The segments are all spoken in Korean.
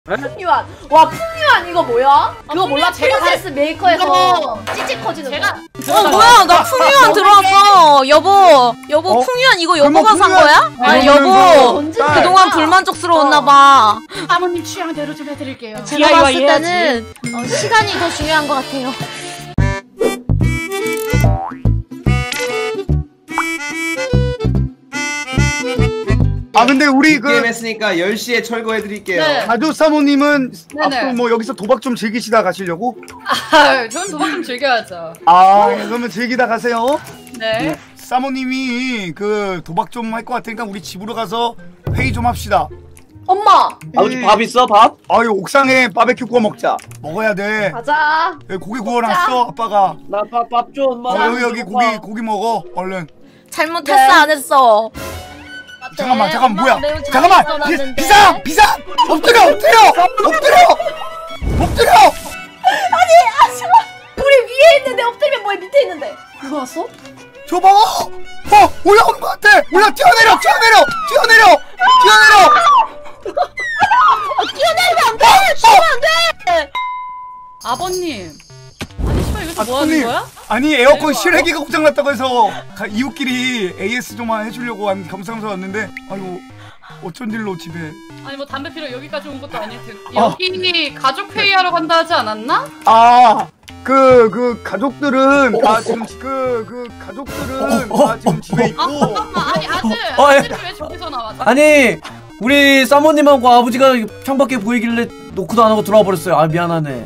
풍류한. 와, 풍류한 이거 뭐야? 그거 몰라? 제가 프린세스 메이커에서 찌찌 커지는 제가 거. 뭐야, 나 풍류한 들어왔어. 여보 풍류한 이거 여보가 산 거야? 아니 여보 그동안 불만족스러웠나봐. 사모님 취향대로 좀 해드릴게요. 제가 봤을 때는 시간이 더 중요한 것 같아요. 아 근데 우리 게임 했으니까 10시에 철거해드릴게요. 네. 가조 사모님은 네네. 앞으로 뭐 여기서 도박 좀 즐기시다 가시려고? 저는 도박 좀 즐겨야죠. 아 그러면 즐기다 가세요. 네. 사모님이 그 도박 좀 할 것 같으니까 우리 집으로 가서 회의 좀 합시다. 엄마! 아버지 밥 있어? 밥? 아유 옥상에 바베큐 구워 먹자. 먹어야 돼. 가자. 여기 고기 구워놨어 아빠가. 나 밥 줘 엄마. 여기 고기 먹어 얼른. 잘못했어 안 했어. 잠깐만 뭐야? 잠깐만 비상 엎드려. 아니, 아줌마! 우리 위에 있는데 엎드리면 뭐해? 밑에 있는데. 누가 왔어? 저 봐. 올라오는 것 같아. 뛰어내려. 뛰어내리면 안 돼! 뛰면 안 돼! 아버님. 아니 씨발 여기서 뭐 하는 손님. 거야? 아니 에어컨 내려와. 실외기가 고장났다고 해서 이웃끼리 AS 좀 해주려고 한 겸사겸사 왔는데 아유 어쩐 일로 집에. 아니 뭐 담배 피러 여기까지 온 것도 아닐 텐데. 여기 가족 회의하러 간다 하지 않았나? 그 가족들은 다 지금 가족들은 다 지금 집에 있고. 잠깐만 아니 예. 아들이 왜 저기서 나와? 아니 우리 사모님하고 아버지가 창밖에 보이길래 노크도 안 하고 들어와 버렸어요. 아 미안하네.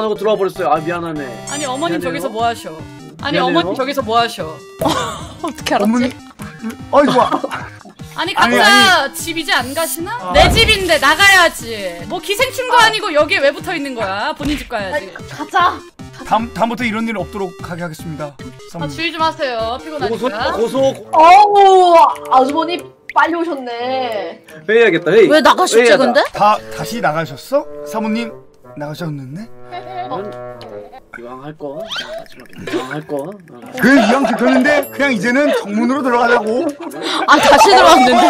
아니 어머님 미안해요. 저기서 뭐 하셔? 아니 미안해요. 어머님 저기서 뭐 하셔? 어떻게 알았지? 어머니, 아이고. 아니 각자 집 이제 안 가시나? 내 집인데 나가야지. 뭐 기생충도 아니고 여기에 왜 붙어 있는 거야? 본인 집 가야지. 가자. 다음부터 이런 일 없도록 하게 하겠습니다. 사모님. 주의 좀 하세요. 피곤하니까. 어우, 아주머니 빨리 오셨네. 회의해야겠다. 회의. 왜 나가셨지 회의하자. 근데? 다시 나가셨어? 사모님 나가셨는데? 이왕 할 거. 이왕 할 거. 그 이왕 지켰는데 그냥 이제는 정문으로 들어가려고. 아 다시 들어왔는데?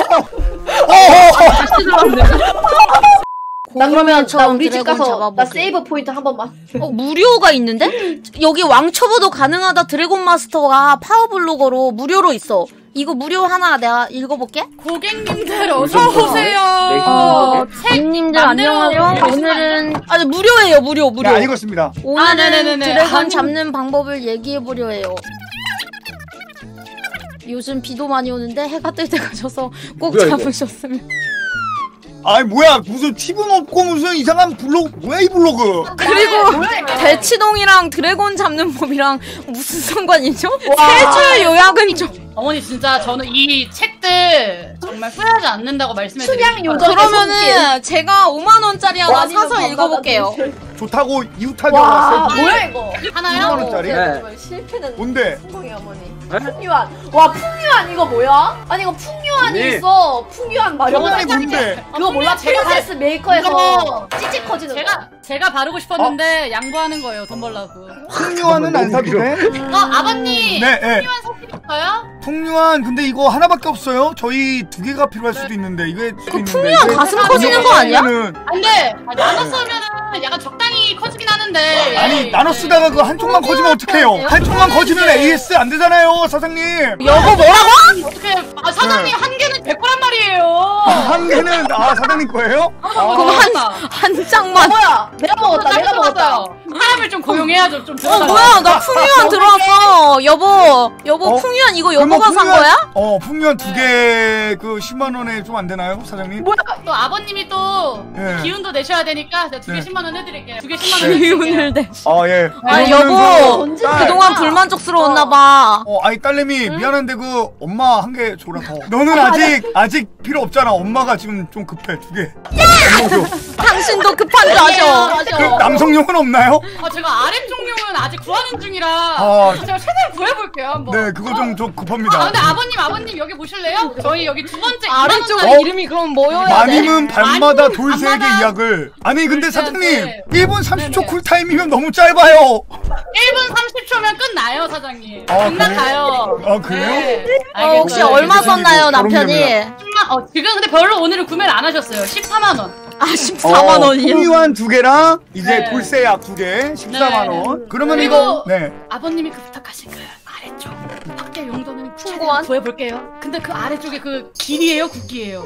나 그러면 나 우리 집 드래곤 가서 잡아보게. 나 세이브 포인트 한 번만. 무료가 있는데? 여기 왕초보도 가능하다. 드래곤 마스터가 파워블로거로 무료로 있어. 이거 무료 하나 내가 읽어볼게. 고객님들 어서 오세요. 님들 맘대로 안녕하세요. 오늘은 무료예요. 무료. 네, 읽었습니다. 오늘은 네네네네. 드래곤 아니, 잡는 방법을 얘기해보려 해요. 요즘 비도 많이 오는데 해가 뜰 때 가셔서 꼭 뭐야, 이거? 잡으셨으면. 아이 뭐야 무슨 팁은 없고 무슨 이상한 블로그 뭐야 이 블로그. 그리고 대치동이랑 드래곤 잡는 법이랑 무슨 상관이죠? 세 줄 요약은 좀. 어머니 진짜 저는 이 책들 정말 후회하지 않는다고 말씀해드리고 수량 싶어요. 요정. 그러면은 제가 5만원짜리 하나 사서 읽어볼게요. 좋다고 이웃하게 와, 왔어요. 뭐야 이거? 하나요? 10만원짜리? 네. 실패는 뭔데? 성공이 어머니. 네? 풍류한. 와, 풍류한 이거 뭐야? 아니 이거 풍류한이 언니. 있어. 풍류한 마력. 정말 뭔데? 그거 몰라? 프린세스 메이커에서 찌찌 커지는 거. 제가 바르고 싶었는데 양보하는 거예요. 돈 벌라고. 풍류한은 안 사도 돼? 아버님. 네, 네. 풍류한 사실일까요? 풍류한 근데 이거 하나밖에 없어요. 저희 2개가 필요할 수도 있는데 이게 그 풍류한 가슴 커지는 거 아니야? 안돼. 나눠 쓰면은 약간 적당히 커지긴 하는데. 아니 나눠 쓰다가 그 한쪽만 커지면 어떡해요? 한쪽만 커지면 AS 안 되잖아요 사장님. 여보 뭐라고? 어떻게? 사장님 한 개는 100거란 말이에요. 한 개는 사장님 거예요? 그럼 한 짝만. 뭐야? 내가 먹었다. 내가 먹었다. 사람을 좀 고용해야죠. 좀. 뭐야 나 풍류한 들어왔어. 여보 풍류한 이거 여보가 산 거야? 풍류한 2개 그 10만 원에 좀 안 되나요 사장님? 뭐야? 또 아버님이 또 예. 기운도 내셔야 되니까 제가 2개 네. 10만 원 해드릴게요. 2개 10만 원 기운을 해드릴게요. 내. 예. 아니 그러면은 여보 언제 그동안 불만족스러웠나봐. 아니 딸내미 미안한데 그 엄마 한 개 줘라 더. 너는 아직 필요 없잖아. 엄마가 지금 좀 급해 2개. 엄마 줘. 당신도 급한 줄 아죠? 그 남성용은 없나요? 제가 RM 종류는 아직 구하는 중이라 제가 최대한 구해볼게요. 한번. 네 그거 좀 급합니다. 근데 아버님 여기 보실래요? 저희 여기 두 번째 아래쪽 2만 원짜리 이름이 그럼 뭐여야 돼? 마님은 밤마다 마님, 돌세계 밤마다 이약을. 아니 근데 사장님 돌세한테. 1분 30초 네네. 쿨타임이면 너무 짧아요. 1분 30초면 끝나요, 사장님. 아, 끝나가요. 아, 그래요? 네. 혹시 알겠어요. 얼마 썼나요, 결혼 남편이? 지금 근데 별로 오늘은 구매를 안 하셨어요. 14만 원. 아, 14만 원이요? 풍요한 2개랑 이제 네. 돌쇠약 2개 14만 원. 그러면 그리고 이거 네. 아버님이 그 부탁하신 그 아래쪽 밖에 용도는 최대한 풍고한? 구해볼게요. 근데 그 아래쪽에 그 길이에요, 굵기예요?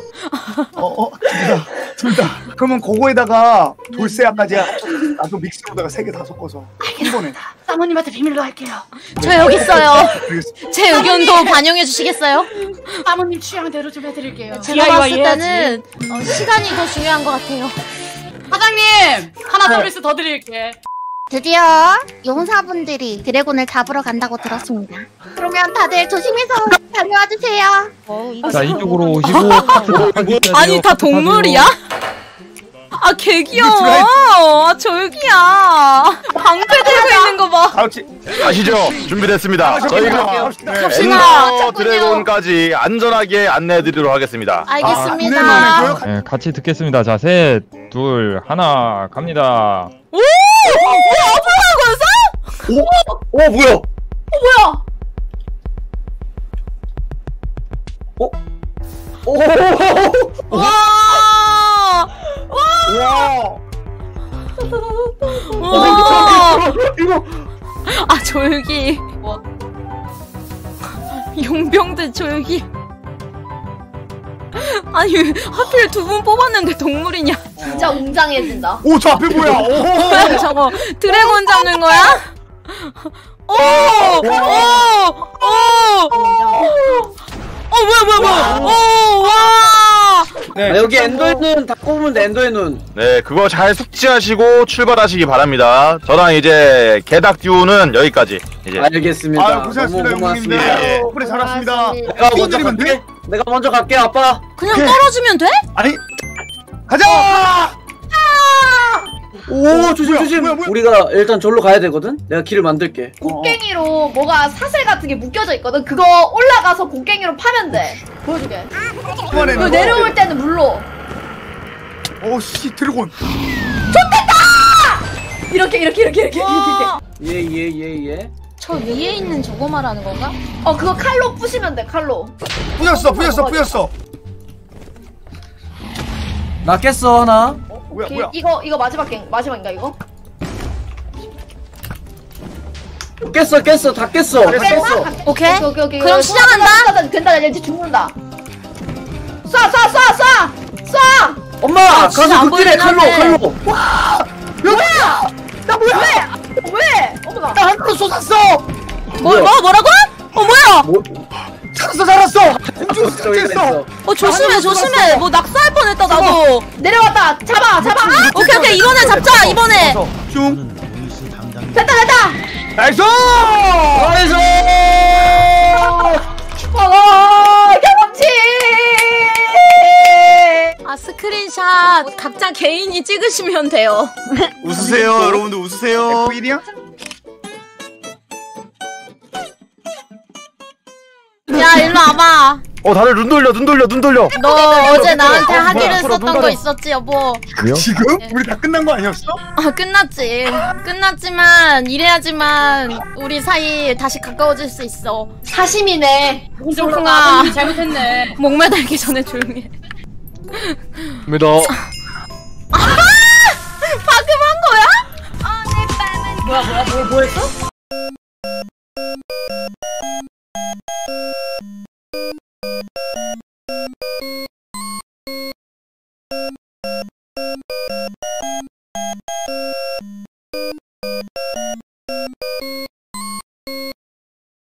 둘 다. 그러면 그거에다가 돌쇠약까지 나도 믹스로다가 3개 다 섞어서 한 번에. 사모님한테 비밀로 할게요. 저 여기 있어요. 알겠습니다. 제 의견도 반영해 주시겠어요? 사모님 취향대로 좀 해드릴게요. 제가 봤을 때는 시간이 더 중요한 것 같아요. 사장님 하나 서비스 더 드릴게. 드디어 용사분들이 드래곤을 잡으러 간다고 들었습니다. 그러면 다들 조심해서 달려와 주세요. 자 이쪽으로 오시고 아니, 다 동물이야? 아, 개 귀여워. 아, 저기야. 방패 들고 있는 거 봐. 같이 가시죠. 준비됐습니다. 저희가 갑시다. 엔더 드래곤까지 안전하게 안내해드리도록 하겠습니다. 알겠습니다. 네, 같이 듣겠습니다. 자, 셋, 둘, 하나, 갑니다. 오! 앞으로 뭐야? 뭐야? 와! 와. 와! 이거 아, 조용히. 용병들 조용히. 아니, 하필 2분 뽑았는데 동물이냐? 진짜 웅장해진다. 오, 저 앞에 뭐야? 뭐야, 저거 드래곤 잡는 거야? 오! 뭐야. 오, 와! 아, 여기 엔더의 눈 다 꼽으면 돼. 엔더의 눈. 네, 그거 잘 숙지하시고 출발하시기 바랍니다. 저랑 이제 개닭 듀오는 여기까지. 이제 알겠습니다. 아, 고생하셨습니다, 너무 고맙습니다. 형님들. 그래 잘하셨습니다. 내가 먼저 뛰어드리면 돼? 갈게. 내가 먼저 갈게, 아빠. 그냥 떨어지면 돼? 아니, 가자! 오, 조심. 뭐야. 우리가 일단 절로 가야 되거든. 내가 길을 만들게. 곡괭이로 뭐가 사슬 같은 게 묶여져 있거든. 그거 올라가서 곡괭이로 파면 돼. 보여줄게. 이번에는 그리고 내려올 때는 물로. 오씨, 드래곤. 이렇게. 예. 저 위에 있는 저거 말하는 건가? 그거 칼로 부시면 돼. 칼로. 부셨어. 나 깼어, 하나. 뭐야? 이거 마지막인가 이거? 깼어. 다 깼어. 오케이. 오케이. 그럼 시작한다? 된다. 이제 죽는다. 쏴! 엄마, 아, 가서 진짜 안 극딜해. 보이긴 칼로. 나 뭐야? 왜? 어머나. 나 한으로 쏟았어. 뭐라고? 뭐야? 뭐? 살았어. 공중에서 삭제했어. 조심해. 뭐 낙사할 뻔했다, 나도. 내려왔다. 잡아. 오케이. 이번에 잡자, 이번에. 쭉. 됐다. 나이스! 경험치. 아, 스크린샷 각자 개인이 찍으시면 돼요. 웃으세요, 여러분들 웃으세요. F1이야? 야, 일로 와봐. 다들 눈 돌려. 너 어제 나한테 하기로 썼던 거 있었지, 여보? 지금? 우리 다 끝난 거 아니었어? 아, 끝났지만 이래야지만 우리 사이 다시 가까워질 수 있어. 사심이네. 조콩아, 아버님이 잘못했네. 목매달기 전에 조용히 해. 믿어. 방금 한 거야? 뭐야? 뭐 했어?